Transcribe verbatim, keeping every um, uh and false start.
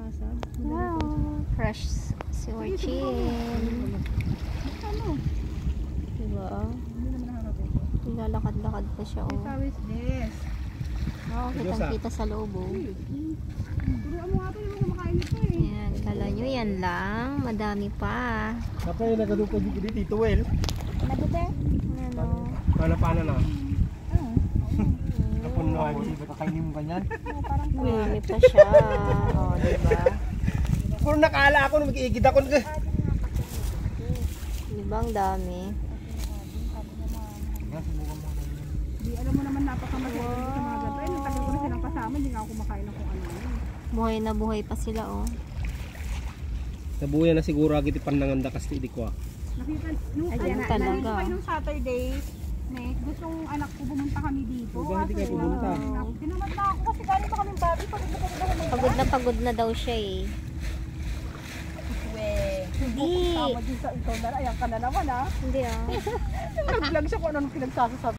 kalabasa. Wow, fresh si Orchin. Ano? Diba? Hindi naman naharap ito. Nilalakad-lakad pa siya, oh. How is this? Oh, kitang-kita sa loob, oh. Turuan mo nga ito, yung kumakain ito eh. Ayan, kala nyo yan lang. Madami pa. Apa yung nagadupo dito dito, Tito Well? Nagute? Ano? Paano-paano na? Ah, Kapon na kayo, hindi ba kakainin mo ganyan? parang Marami pa siya. Oh, diba? Puro nakala ako na mag-iigid ako. Diba ang dami? Di alam mo naman napakamasaya wow. Sa mga gabi. Natagal ko na silang kasama, hindi nga ako kumakain ng kung ano. Buhay na buhay pa sila, oh. Nabuya na siguro agad ipananganda kasi hindi ko ah. Nakita, nung Ayan ano, talaga. nandito kayo nung Saturday, Nick, gustong anak ko pumunta kami dito. Bakit hindi kayo pumunta? Tinamad na ako kasi galing pa kami babi. Pagod na pagod ako. Pagod na pagod na daw siya, eh. Hindi. Tama din sa ikaw na, ayan ka na naman ah. Hindi, ah. Nag-vlog siya kung anong pinagsasasabi.